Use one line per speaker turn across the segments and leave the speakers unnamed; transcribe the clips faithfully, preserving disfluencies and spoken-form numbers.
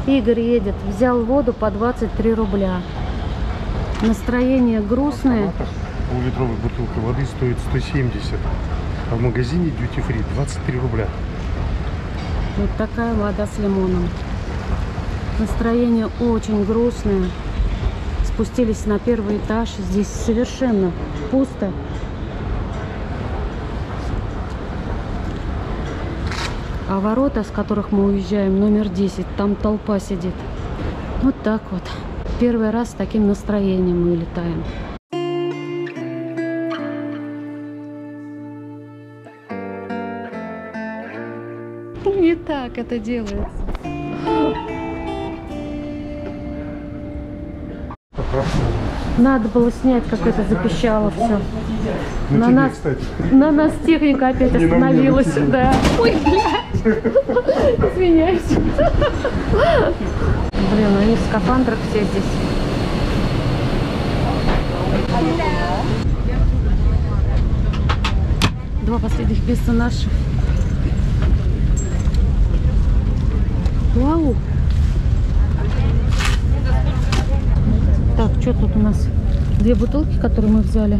Игорь едет, взял воду по двадцать три рубля. Настроение грустное.
Полулитровая бутылка воды стоит сто семьдесят, а в магазине Duty Free двадцать три рубля.
Вот такая вода с лимоном. Настроение очень грустное. Спустились на первый этаж. Здесь совершенно пусто. А ворота, с которых мы уезжаем, номер десять, там толпа сидит. Вот так вот. Первый раз с таким настроением мы летаем. Не так это делается. Надо было снять, как это запищало все.
На,
на,
тебе,
нас,
кстати.
на нас техника опять
Не
остановилась.
Мне,
да. Ой, блядь. Извиняюсь. Блин, они в скафандрах все здесь. Два последних места наших. Вау. Так, что тут у нас? Две бутылки, которые мы взяли.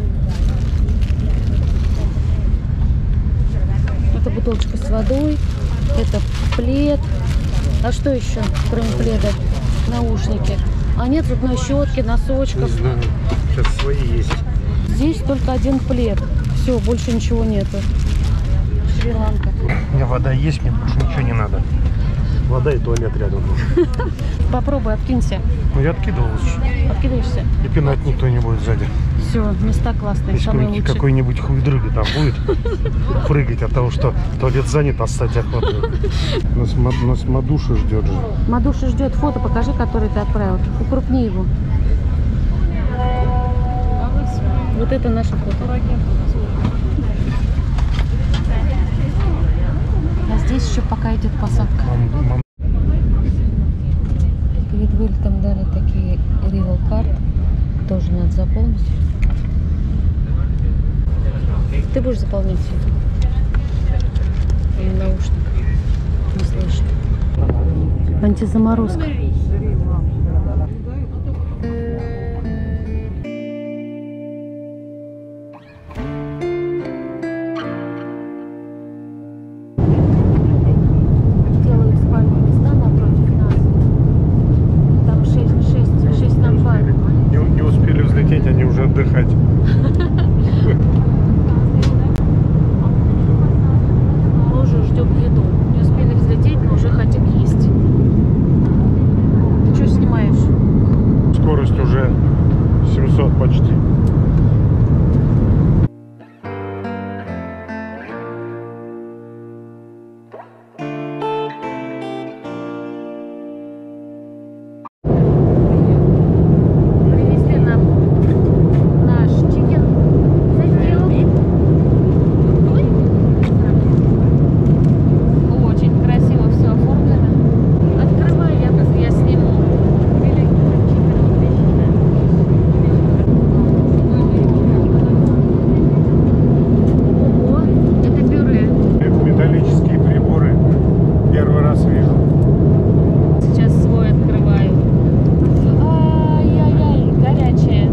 Это бутылочка с водой. Это плед. А что еще, кроме пледа? Наушники. А нет зубной щетки, носочков.
Не знаю. Сейчас свои есть.
Здесь только один плед. Все, больше ничего нету. Шри-Ланка.
У меня вода есть, мне больше ничего не надо. Вода и туалет рядом.
Попробуй, откинься.
Ну я откидывался.
Откидываешься?
И пинать никто не будет сзади.
Все, места классные,
Если
самые лучшие.
какой-нибудь хуйдрыга там будет прыгать от того, что туалет занят, а стать охотой. Нас, нас Мадуша ждет же.
Мадуша ждет. Фото покажи, которое ты отправил. Укрупни его. Вот это наше фото. А здесь еще пока идет посадка.
Мам, мам.
Перед вылетом дали такие ревел карт. Тоже надо заполнить. Ты будешь заполнять все это? Или наушник? Не слышно. Антизаморозка. Делают спальные места напротив нас. Там шесть, шесть, шесть на два.
Не, не успели взлететь, они уже отдыхать.
Мы уже ждем еду. Не успели взлететь, но уже хотим есть. Ты что снимаешь?
Скорость уже семьсот почти.
Принесли нам наш чикен. Очень красиво все оформлено. Открывай, я, я сниму. Ого, это пюре.
Это металлические приборы. Первый раз вижу.
Сейчас свой открываю. Ай-яй-яй, горячее.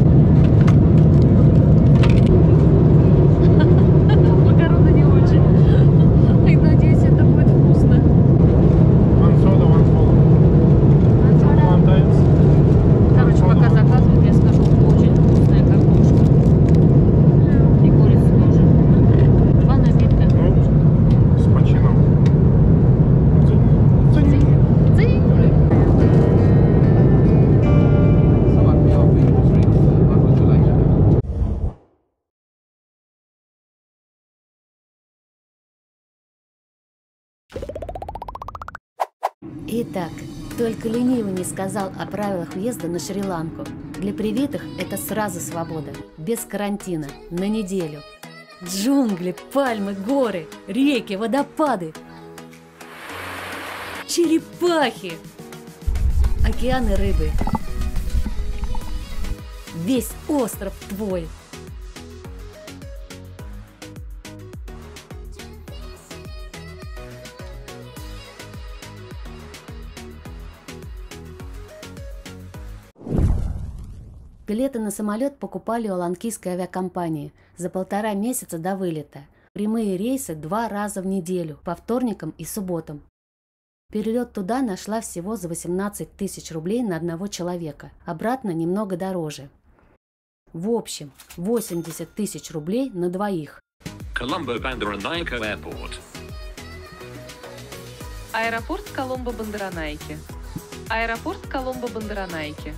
Макароны не очень. И надеюсь, это будет вкусно.
One soda, one cola. One dance.
Короче, пока заказывают, я скажу, очень вкусная картошка. И курица тоже. Два напитка.
Ну, с почином.
Цинь. Цинь. Итак, только ленивый не сказал о правилах въезда на Шри-Ланку. Для привитых это сразу свобода, без карантина, на неделю. Джунгли, пальмы, горы, реки, водопады, черепахи, океаны рыбы. Весь остров твой. Билеты на самолет покупали у ланкийской авиакомпании за полтора месяца до вылета. Прямые рейсы два раза в неделю, по вторникам и субботам. Перелет туда нашла всего за восемнадцать тысяч рублей на одного человека. Обратно немного дороже. В общем, восемьдесят тысяч рублей на двоих.
Коломбо-Бандаранайке Airport.
Аэропорт Коломбо-Бандаранайке. Аэропорт Коломбо-Бандаранайке.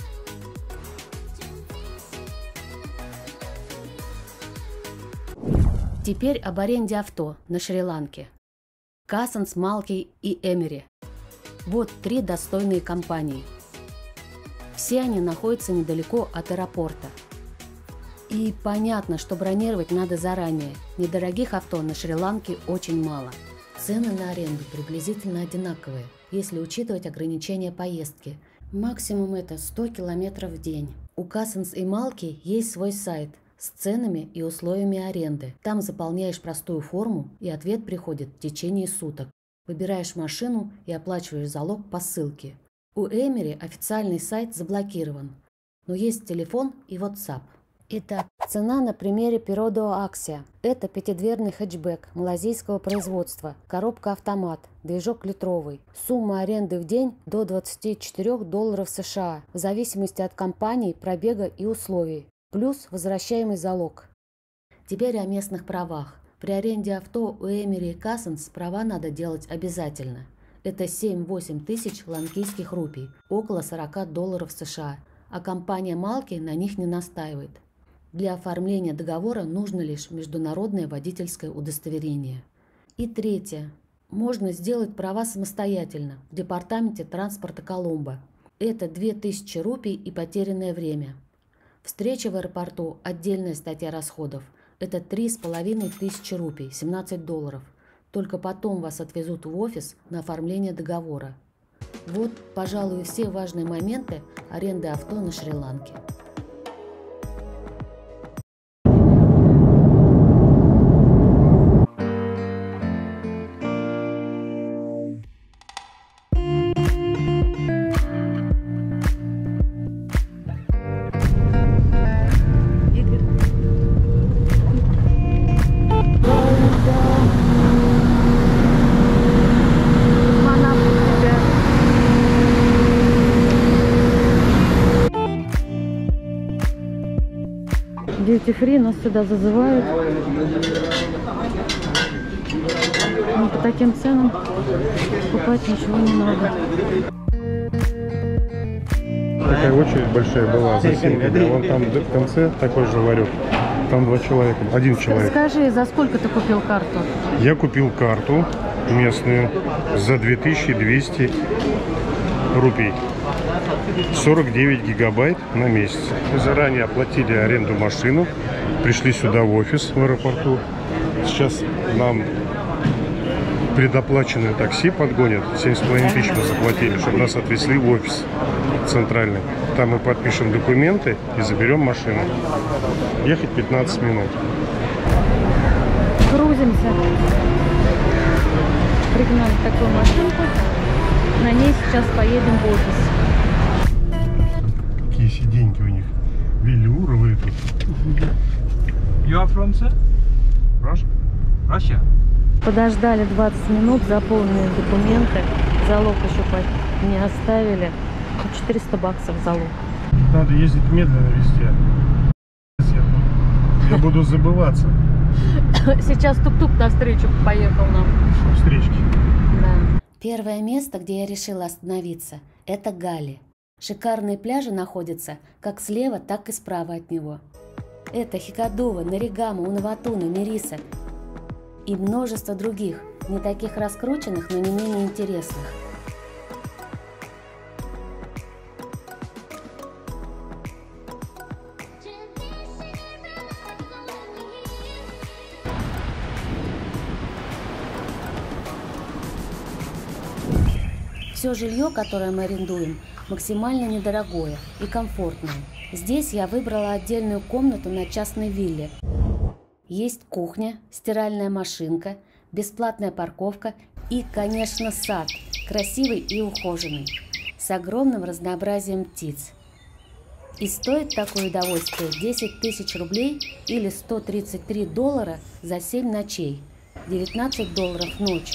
Теперь об аренде авто на Шри-Ланке. Кассанс, Малки и Эмери. Вот три достойные компании. Все они находятся недалеко от аэропорта. И понятно, что бронировать надо заранее. Недорогих авто на Шри-Ланке очень мало. Цены на аренду приблизительно одинаковые, если учитывать ограничения поездки. Максимум это сто километров в день. У Кассанс и Малки есть свой сайт с ценами и условиями аренды. Там заполняешь простую форму, и ответ приходит в течение суток. Выбираешь машину и оплачиваешь залог по ссылке. У Эмери официальный сайт заблокирован, но есть телефон и WhatsApp. Итак, цена на примере Perodeo Axia. Это пятидверный хэтчбэк малазийского производства, коробка автомат, движок литровый. Сумма аренды в день до двадцати четырёх долларов США, в зависимости от компании, пробега и условий. Плюс возвращаемый залог. Теперь о местных правах. При аренде авто у Эмери и Кассанс права надо делать обязательно. Это семь-восемь тысяч ланкийских рупий, около сорока долларов США, а компания Малки на них не настаивает. Для оформления договора нужно лишь международное водительское удостоверение. И третье. Можно сделать права самостоятельно в департаменте транспорта Коломбо. Это две тысячи рупий и потерянное время. Встреча в аэропорту – отдельная статья расходов. Это три с половиной тысячи рупий, семнадцать долларов. Только потом вас отвезут в офис на оформление договора. Вот, пожалуй, все важные моменты аренды авто на Шри-Ланке. Duty Free нас сюда зазывают. Но по таким ценам покупать ничего не надо.
Такая очередь большая была за сингами. Вон там в конце такой же ларек. Там два человека. Один человек.
Скажи, за сколько ты купил карту?
Я купил карту местную за две тысячи двести рупий. сорок девять гигабайт на месяц. Мы заранее оплатили аренду машину, пришли сюда в офис в аэропорту. Сейчас нам предоплаченное такси подгонят. семь с половиной тысяч мы заплатили, чтобы нас отвезли в офис центральный. Там мы подпишем документы и заберем машину. Ехать пятнадцать минут.
Грузимся. Пригнали такую машинку. На ней сейчас поедем в офис.
Какие сиденьки у них. Велюровые тут.
You are from, sir?
Russia?
Russia.
Подождали двадцать минут, заполнили документы. Залог еще не оставили. четыреста баксов залог.
Надо ездить медленно везде. Я буду забываться.
Сейчас тук-тук навстречу поехал нам.
Встречки.
Да. Первое место, где я решила остановиться, это Гали. Шикарные пляжи находятся как слева, так и справа от него. Это Хикадува, Наригама, Унаватуна, Мириса и множество других, не таких раскрученных, но не менее интересных. Все жилье, которое мы арендуем, максимально недорогое и комфортное. Здесь я выбрала отдельную комнату на частной вилле. Есть кухня, стиральная машинка, бесплатная парковка и, конечно, сад, красивый и ухоженный, с огромным разнообразием птиц. И стоит такое удовольствие десять тысяч рублей или сто тридцать три доллара за семь ночей. девятнадцать долларов в ночь.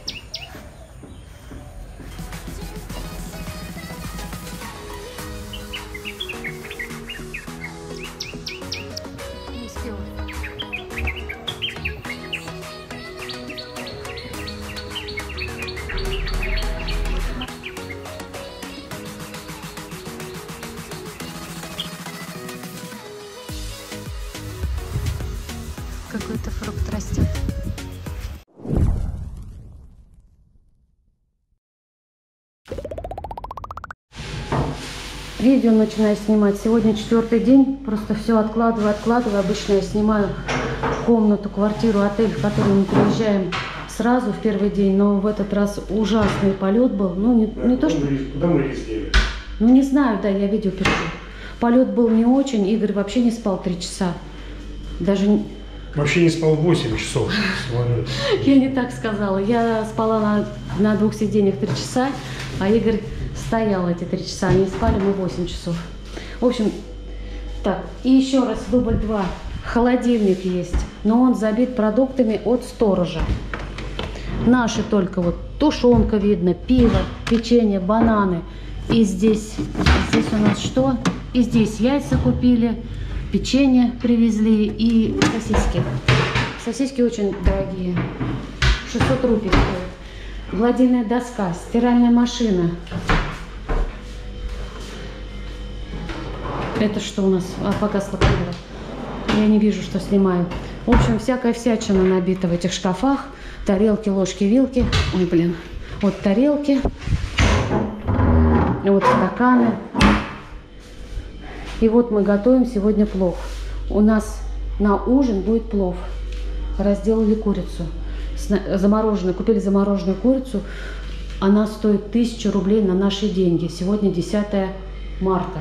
Какой-то фрукт растет.
Видео начинаю снимать. Сегодня четвертый день. Просто все откладываю, откладываю. Обычно я снимаю комнату, квартиру, отель, в который мы приезжаем сразу в первый день. Но в этот раз ужасный полет был. Ну, не, не то, что...
Куда мы летели?
Ну, не знаю, да, я видео пишу. Полет был не очень. Игорь вообще не спал три часа. Даже...
Вообще не спал восемь часов.
Я не так сказала. Я спала на, на двух сиденьях три часа, а Игорь стоял эти три часа. Они спали мы восемь часов. В общем, так, и еще раз, дубль два. Холодильник есть, но он забит продуктами от сторожа. Наши только вот тушенка видно, пиво, печенье, бананы. И здесь, здесь у нас что? И здесь яйца купили. Печенье привезли и сосиски. Сосиски очень дорогие. шестьсот рупий стоит. Гладильная доска, стиральная машина. Это что у нас? А, погасла камера. Я не вижу, что снимаю. В общем, всякая всячина набита в этих шкафах. Тарелки, ложки, вилки. Ой, блин. Вот тарелки. Вот стаканы. И вот мы готовим сегодня плов. У нас на ужин будет плов. Разделали курицу. Замороженную. Купили замороженную курицу. Она стоит тысячу рублей на наши деньги. Сегодня десятое марта.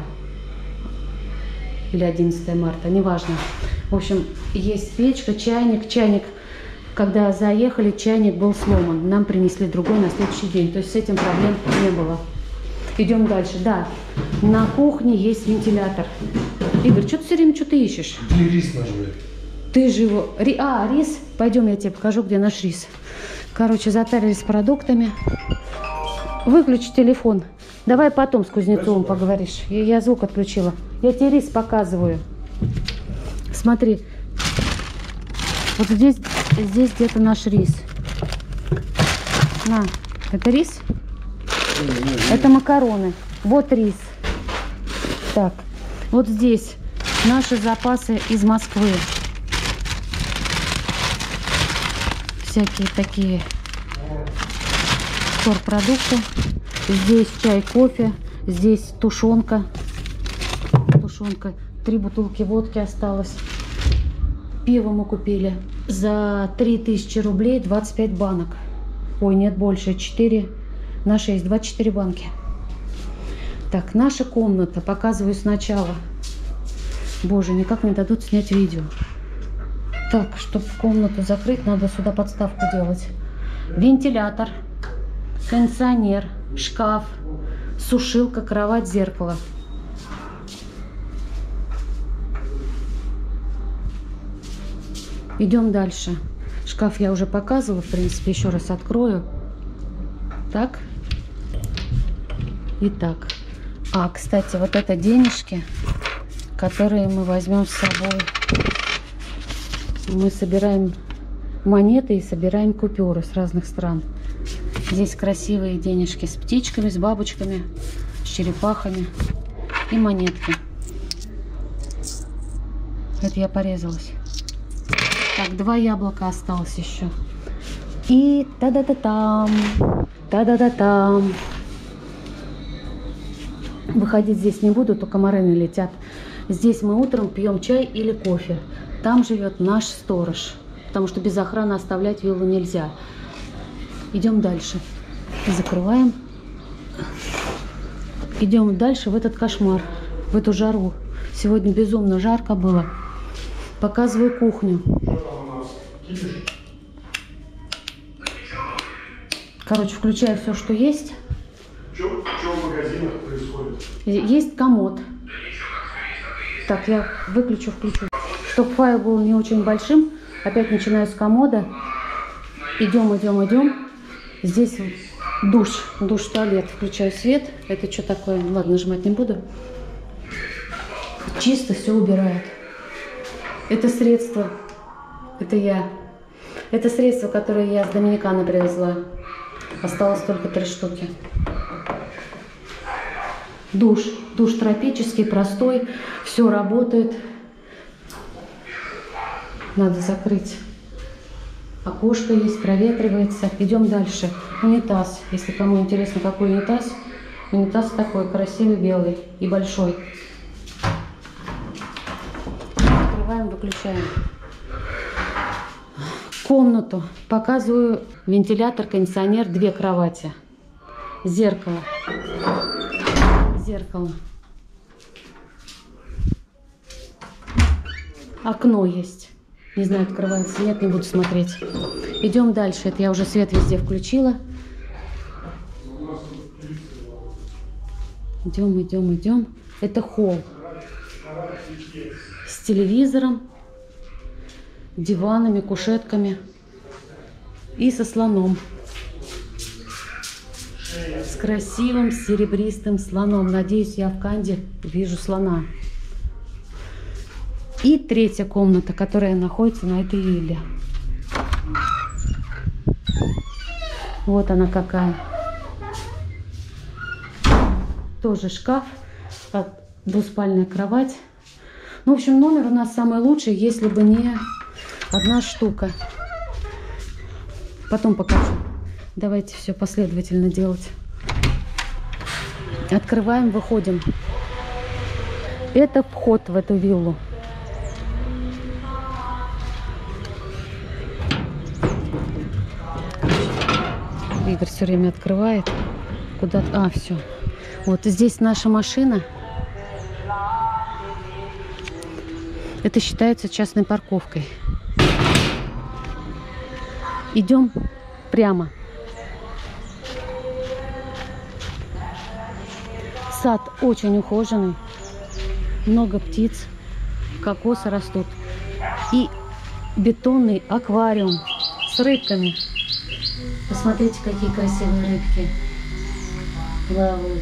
Или одиннадцатое марта. Неважно. В общем, есть печка, чайник. Чайник, когда заехали, чайник был сломан. Нам принесли другой на следующий день. То есть с этим проблем не было. Идем дальше. Да, на кухне есть вентилятор. Игорь, что ты все время что-то ищешь?
Ты рис нажмет.
Ты же его... Ри... А, рис? Пойдем, я тебе покажу, где наш рис. Короче, затарились продуктами. Выключи телефон. Давай потом с Кузнецовым поговоришь. Я, я звук отключила. Я тебе рис показываю. Смотри. Вот здесь, здесь где-то наш рис. На. Это рис? Это макароны. Вот рис. Так, вот здесь наши запасы из Москвы. Всякие такие торпродукты. Здесь чай, кофе. Здесь тушенка. Тушенка. Три бутылки водки осталось. Пиво мы купили за три тысячи рублей, двадцать пять банок. Ой, нет, больше, четыре. На шесть, двадцать четыре банки. Так, наша комната. Показываю сначала. Боже, никак не дадут снять видео. Так, чтобы комнату закрыть, надо сюда подставку делать. Вентилятор, кондиционер, шкаф, сушилка, кровать, зеркало. Идем дальше. Шкаф я уже показывала, в принципе, еще раз открою. Так. Итак. А, кстати, вот это денежки, которые мы возьмем с собой. Мы собираем монеты и собираем купюры с разных стран. Здесь красивые денежки с птичками, с бабочками, с черепахами и монетки. Это я порезалась. Так, два яблока осталось еще. И та-да-да-там, та-да-да-там. Выходить здесь не буду, то комары налетят. Здесь мы утром пьем чай или кофе. Там живет наш сторож, потому что без охраны оставлять виллу нельзя. Идем дальше. Закрываем. Идем дальше в этот кошмар, в эту жару. Сегодня безумно жарко было. Показываю кухню. Короче, включаю все, что есть.
Что в магазинах происходит?
Есть комод. Так, я выключу, включу. Чтобы файл был не очень большим, опять начинаю с комода. Идем, идем, идем. Здесь душ, душ-туалет. Включаю свет. Это что такое? Ладно, нажимать не буду. Чисто все убирает. Это средство. Это я. Это средство, которое я с Доминиканы привезла. Осталось только три штуки. Душ. Душ тропический, простой. Все работает. Надо закрыть. Окошко есть, проветривается. Идем дальше. Унитаз. Если кому интересно, какой унитаз. Унитаз такой красивый, белый и большой. Открываем, выключаем. Комнату. Показываю вентилятор, кондиционер, две кровати. Зеркало. Зеркало. Окно есть. Не знаю, открывается, нет, не буду смотреть. Идем дальше. Это я уже свет везде включила. Идем, идем, идем. Это холл. С телевизором, диванами, кушетками. И со слоном. С красивым серебристым слоном. Надеюсь, я в Канде вижу слона. И третья комната, которая находится на этой вилле. Вот она какая. Тоже шкаф, двуспальная кровать. Ну, в общем, номер у нас самый лучший, если бы не одна штука. Потом покажу. Давайте все последовательно делать. Открываем, выходим. Это вход в эту виллу. Игорь все время открывает. Куда-то... А, все. Вот здесь наша машина. Это считается частной парковкой. Идем прямо. Сад очень ухоженный. Много птиц. Кокосы растут. И бетонный аквариум с рыбками. Посмотрите, какие красивые рыбки плавают.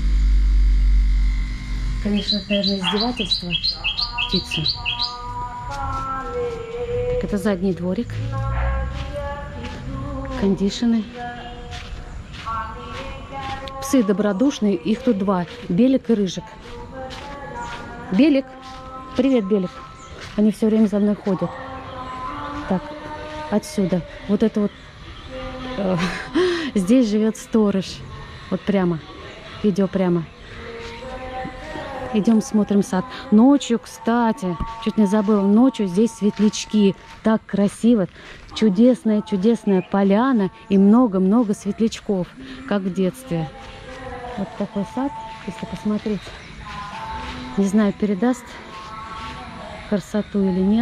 Конечно, это, наверное, издевательство птицы. Это задний дворик. Кондишены. Псы добродушные, их тут два. Белик и Рыжик. Белик. Привет, Белик. Они все время за мной ходят. Так, отсюда. Вот это вот. Здесь живет сторож. Вот прямо. Видео прямо. Идем смотрим сад. Ночью, кстати, чуть не забыла, ночью здесь светлячки. Так красиво. Чудесная, чудесная поляна и много-много светлячков, как в детстве. Вот такой сад, если посмотреть. Не знаю, передаст красоту или нет.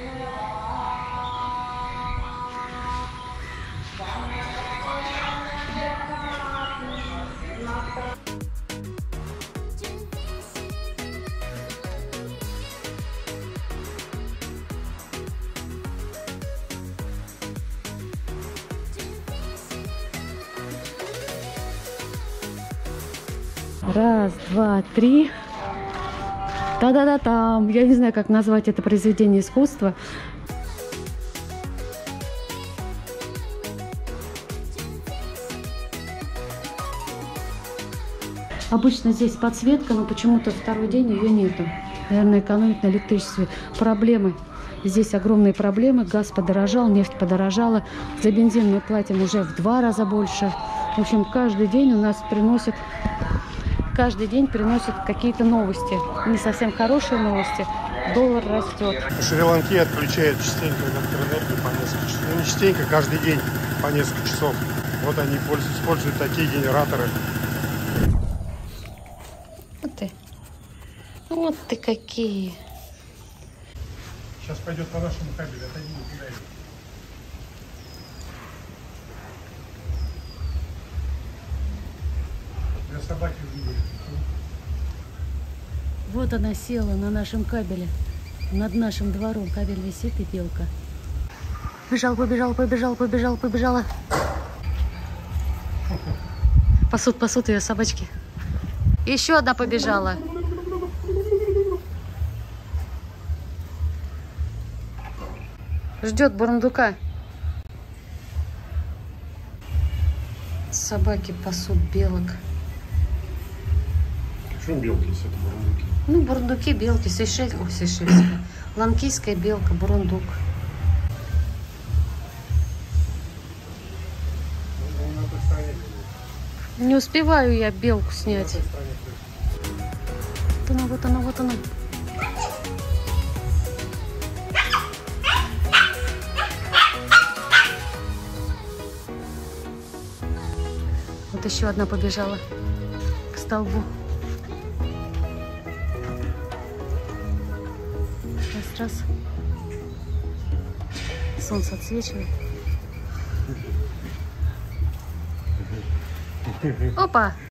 Раз, два, три. Та-да-да-там. Я не знаю, как назвать это произведение искусства. Обычно здесь подсветка, но почему-то второй день ее нету. Наверное, экономить на электричестве. Проблемы. Здесь огромные проблемы. Газ подорожал, нефть подорожала. За бензин мы платим уже в два раза больше. В общем, каждый день у нас приносят... Каждый день приносят какие-то новости. Не совсем хорошие новости. Доллар растет.
В Шри-Ланке отключают частенько электроэнергию по несколько часов. Ну, не частенько, каждый день по несколько часов. Вот они используют такие генераторы.
Вот ты. Вот ты какие.
Сейчас пойдет по нашему кабелю. Отойди, не кидай. Для собаки увидели.
Вот она села на нашем кабеле. Над нашим двором кабель висит и белка. Побежал, побежал, побежал, побежал, побежала. Пасут, пасут ее собачки. Еще одна побежала. Ждет бурундука. Собаки пасут белок.
Почему белки, если это бурундуки?
Ну, бурундуки, белки, сейшель... О, сейшельская. Ланкийская белка, бурундук. Не успеваю я белку снять. Вот она, вот она, вот она. Вот еще одна побежала к столбу. Раз, раз. Солнце отсвечивает. Опа!